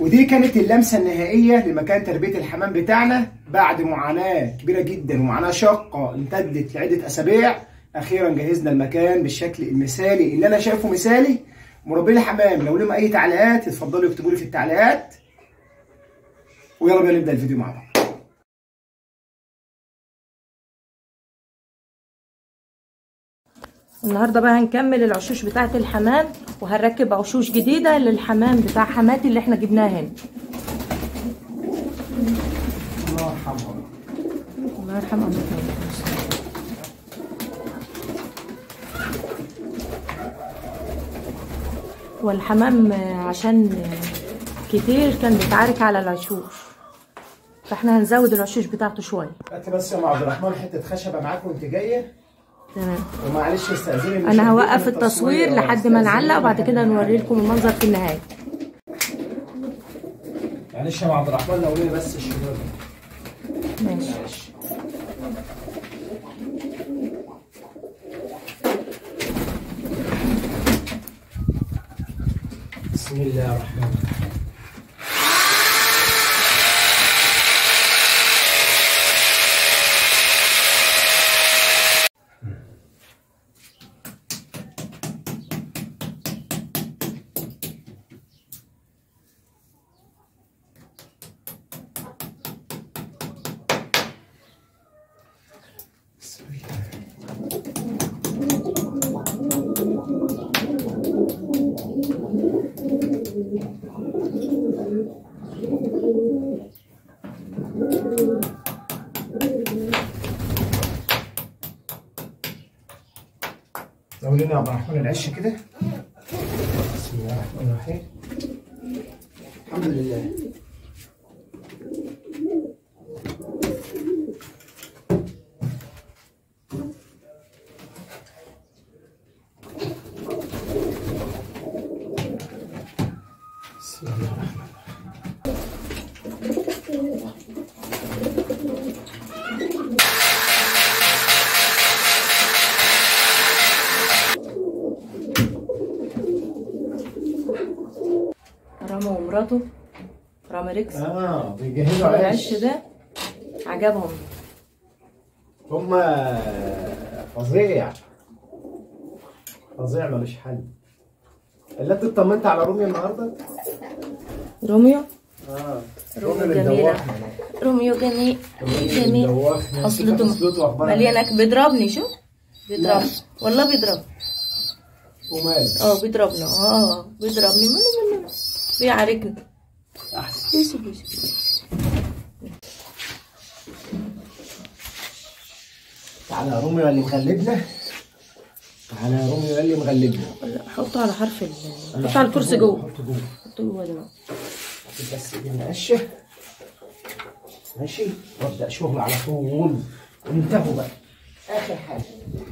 ودي كانت اللمسه النهائيه لمكان تربيه الحمام بتاعنا بعد معاناه كبيره جدا ومعاناه شاقه امتدت لعده اسابيع. اخيرا جهزنا المكان بالشكل المثالي اللي انا شايفه مثالي. مربي الحمام لو لهم اي تعليقات يتفضلوا يكتبوا لي في التعليقات. ويلا بينا نبدا الفيديو مع بعض. النهارده بقى هنكمل العشوش بتاعه الحمام، وهنركب عشوش جديده للحمام بتاع حماتي اللي احنا جبناه هنا. الله يرحمها. الله يرحمها. والحمام عشان كتير كان بيتعارك على العشوش، فاحنا هنزود العشوش بتاعته شويه. هات بس يا ام عبد الرحمن حته خشبه معاك وانت جايه. تمام. ومعلش استاذني انا هوقف التصوير لحد ما نعلق، وبعد كده نوري لكم المنظر في النهايه. معلش يا ام عبد الرحمن لو لي بس الشغل. ماشي. بسم الله الرحمن الرحيم. زودنا يا عبد الرحمن العش كده. بسم الله الرحمن الرحيم. الحمد لله. بسم الله الرحمن الرحيم. رامي ومراته رامي ريكس بيجهزوا العش ده عجبهم. هما فظيع فظيع ملوش حل. اللي انت اطمنت على روميو النهارده؟ روميو؟ روميو جميلة. روميو جميل جميل. حصلته مليانك. بيضربني. شوف بيضربني والله بيضربني. ومال؟ بيضربني. بيضربني. مني بيعاركني. احسن. يوسف. تعالى يا روميو اللي مغلبنا. تعالى يا روميو اللي مغلبنا. حطه على حرف حطه على الكرسي جوه. حطه جوه دلوقتي. بس ماشي ماشي. وابدا شغل على طول وانتهوا بقى. اخر حاجه.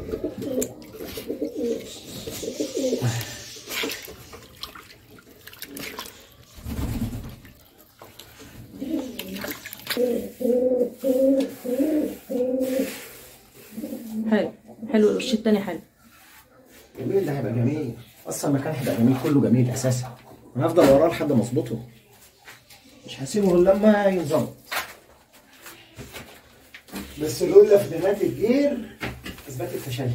حلو الوش التاني حلو. جميل. ده هيبقى جميل. اصلا المكان هيبقى جميل كله جميل اساسا. انا هفضل وراه لحد ما اظبطه. مش هسيبه غير لما ينظبط. بس لولا خدمات الجير اثبتت فشلها.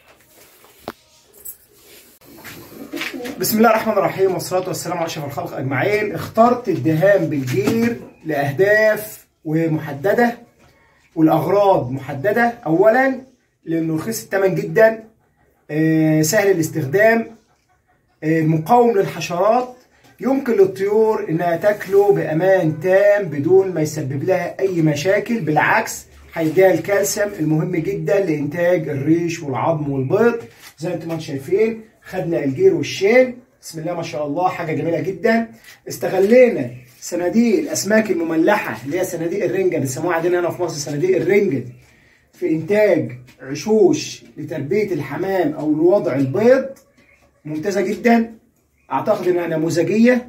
بسم الله الرحمن الرحيم والصلاه والسلام على اشرف الخلق اجمعين. اخترت الدهان بالجير لاهداف ومحدده والاغراض محدده. اولا لانه رخيص الثمن جدا، سهل الاستخدام، مقاوم للحشرات، يمكن للطيور انها تاكله بامان تام بدون ما يسبب لها اي مشاكل. بالعكس هيديها الكالسيوم المهم جدا لانتاج الريش والعظم والبيض. زي ما انتم شايفين خدنا الجير والشين. بسم الله ما شاء الله حاجه جميله جدا. استغلينا صناديق الاسماك المملحه اللي هي صناديق الرنجه، بيسموها عندنا هنا في مصر صناديق الرنجه، في انتاج عشوش لتربيه الحمام او لوضع البيض. ممتازه جدا. اعتقد انها نموذجيه.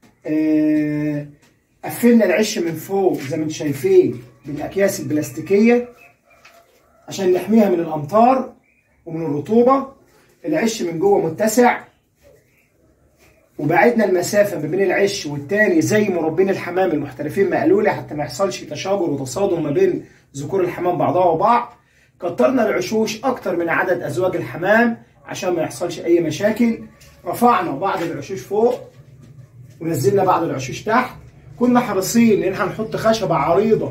قفلنا العش من فوق زي ما انتم شايفين بالاكياس البلاستيكيه عشان نحميها من الامطار ومن الرطوبه. العش من جوه متسع وبعدنا المسافه ما بين العش والتاني زي مربين الحمام المحترفين ما قالوا لي، حتى ما يحصلش تشاجر وتصادم ما بين ذكور الحمام بعضها وبعض. كترنا العشوش اكتر من عدد ازواج الحمام عشان ما يحصلش اي مشاكل. رفعنا بعض العشوش فوق ونزلنا بعض العشوش تحت. كنا حريصين ان احنا نحط خشبه عريضه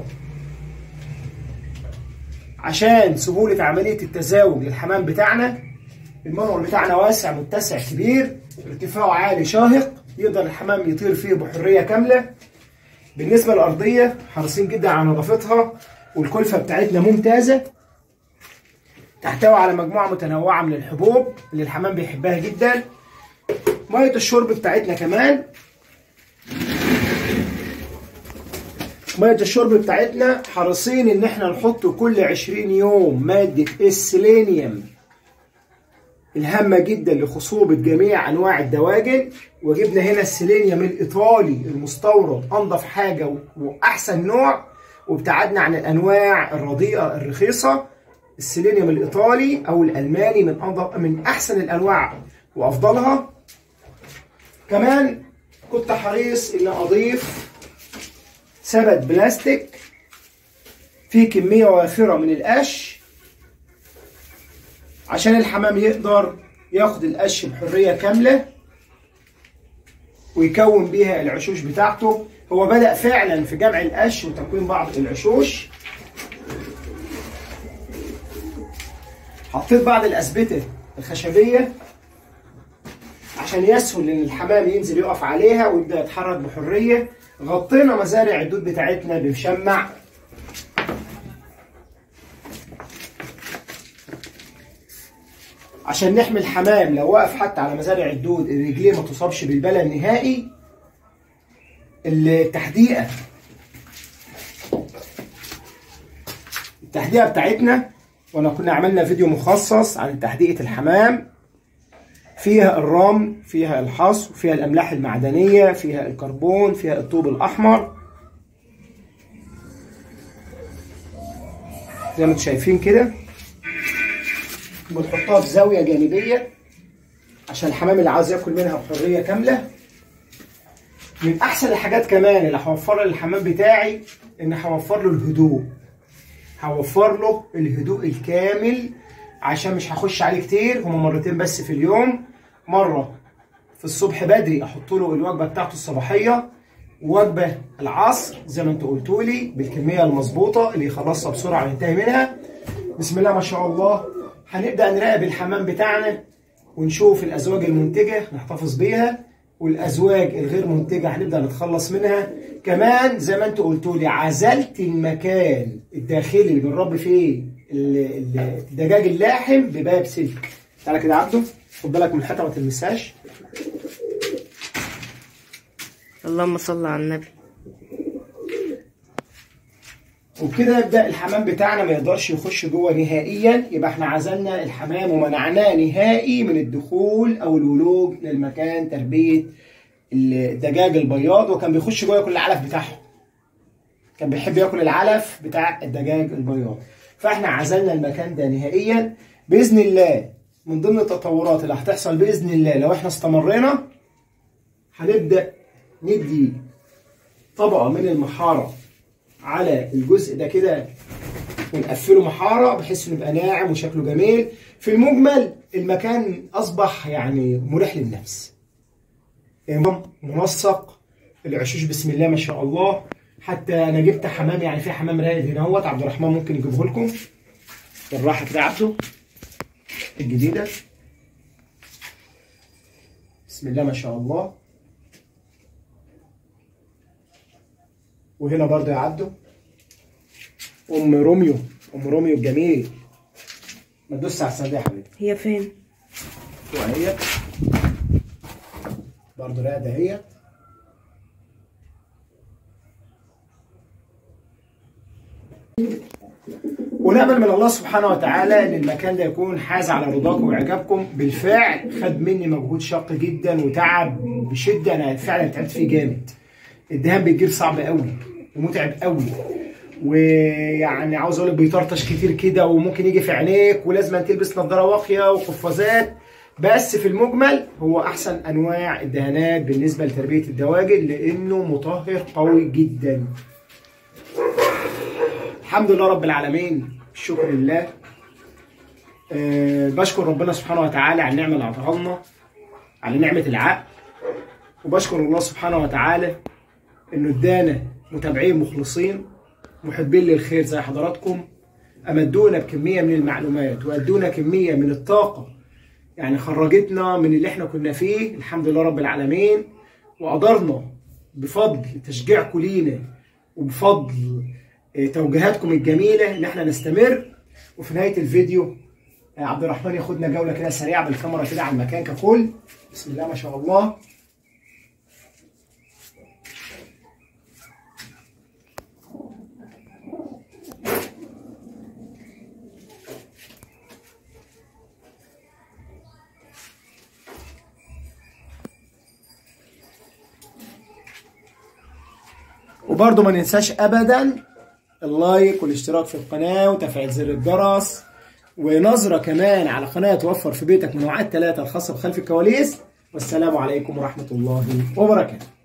عشان سهوله عمليه التزاوج للحمام بتاعنا. المنور بتاعنا واسع متسع كبير، ارتفاعه عالي شاهق، يقدر الحمام يطير فيه بحريه كامله. بالنسبه للارضيه حريصين جدا على نظافتها، والكلفه بتاعتنا ممتازه، تحتوي على مجموعه متنوعه من الحبوب اللي الحمام بيحبها جدا. ميه الشرب بتاعتنا كمان، ميه الشرب بتاعتنا حريصين ان احنا نحط كل 20 يوم ماده السيلينيوم الهامه جدا لخصوبه جميع انواع الدواجن. وجبنا هنا السيلينيوم الايطالي المستورد، انضف حاجه واحسن نوع، وابتعدنا عن الانواع الرديئه الرخيصه. السيلينيوم الايطالي او الالماني من احسن الانواع وافضلها. كمان كنت حريص ان اضيف سبت بلاستيك فيه كميه وافره من القش عشان الحمام يقدر ياخد القش بحريه كامله ويكون بيها العشوش بتاعته. هو بدأ فعلا في جمع القش وتكوين بعض العشوش. حطيت بعض الأسبتة الخشبية عشان يسهل ان الحمام ينزل يقف عليها ويبدأ يتحرك بحرية. غطينا مزارع الدود بتاعتنا بمشمع عشان نحمي الحمام لو وقف حتى على مزارع الدود رجليه ما تصابش بالبلى النهائي. التحديقة بتاعتنا، وانا كنا عملنا فيديو مخصص عن تحديقة الحمام، فيها الرمل، فيها الحصو، فيها الاملاح المعدنية، فيها الكربون، فيها الطوب الاحمر زي ما انتم شايفين كده. بنحطها في زاوية جانبية عشان الحمام اللي عاوز ياكل منها بحرية كاملة. من احسن الحاجات كمان اللي هوفرها للحمام بتاعي ان هوفر له الهدوء، هوفر له الهدوء الكامل عشان مش هخش عليه كتير. هما مرتين بس في اليوم، مره في الصبح بدري احط له الوجبه بتاعته الصباحيه، ووجبه العصر زي ما انتوا قلتوا لي بالكميه المظبوطه اللي يخلصها بسرعه وينتهي منها. بسم الله ما شاء الله. هنبدا نراقب الحمام بتاعنا ونشوف الازواج المنتجه نحتفظ بيها، والازواج الغير منتجه هنبدا نتخلص منها. كمان زي ما انتوا قلتوا لي عزلت المكان الداخلي اللي بنربي فيه الدجاج اللاحم بباب سلك. تعالى كده يا عبده، خد بالك من الحيطه ما تلمسهاش. اللهم صل على النبي. وبكده يبدا الحمام بتاعنا ما يقدرش يخش جوه نهائيا. يبقى احنا عزلنا الحمام ومنعناه نهائي من الدخول او الولوج للمكان تربيه الدجاج البياض. وكان بيخش جوه ياكل العلف بتاعهم، كان بيحب ياكل العلف بتاع الدجاج البياض. فاحنا عزلنا المكان ده نهائيا باذن الله. من ضمن التطورات اللي هتحصل باذن الله لو احنا استمرينا، هنبدا ندي طبقه من المحاره على الجزء ده كده ونقفله محاره بحيث انه يبقى ناعم وشكله جميل. في المجمل المكان اصبح يعني مريح للنفس، منسق، العشوش بسم الله ما شاء الله. حتى انا جبت حمام، يعني في حمام راقد هنا اهوت، عبد الرحمن ممكن يجيبه لكم بالراحه كده. عبده الجديده بسم الله ما شاء الله. وهنا برضه يا عبده ام روميو الجميل. ما تدوس على الصندوق يا حبيبي. هي فين؟ وهي برضه راقده هي. ونأمل من الله سبحانه وتعالى ان المكان ده يكون حاز على رضاكم واعجابكم. بالفعل خد مني مجهود شاق جدا وتعب بشده، انا فعلا تعبت فيه جامد. الدهان بيجيب صعب قوي ومتعب قوي، ويعني عاوز اقول لك بيطرطش كتير كده وممكن يجي في عينيك، ولازم تلبس نظاره واقيه وقفازات. بس في المجمل هو احسن انواع الدهانات بالنسبه لتربيه الدواجن، لانه مطهر قوي جدا. الحمد لله رب العالمين، الشكر لله. بشكر ربنا سبحانه وتعالى على النعمه اللي اعطاها لنا، على نعمه العقل. وبشكر الله سبحانه وتعالى انه ادانا متابعين مخلصين محبين للخير زي حضراتكم، امدونا بكميه من المعلومات وادونا كميه من الطاقه، يعني خرجتنا من اللي احنا كنا فيه. الحمد لله رب العالمين. وقدرنا بفضل تشجيعكم لينا وبفضل توجيهاتكم الجميله ان احنا نستمر. وفي نهايه الفيديو عبد الرحمن ياخدنا جوله كده سريعه بالكاميرا كده على المكان ككل. بسم الله ما شاء الله. وبرضه ما ننساش ابدا اللايك والاشتراك في القناه وتفعيل زر الجرس، ونظره كمان على قناه توفر في بيتك من وعد 3 الخاصه بخلف الكواليس. والسلام عليكم ورحمه الله وبركاته.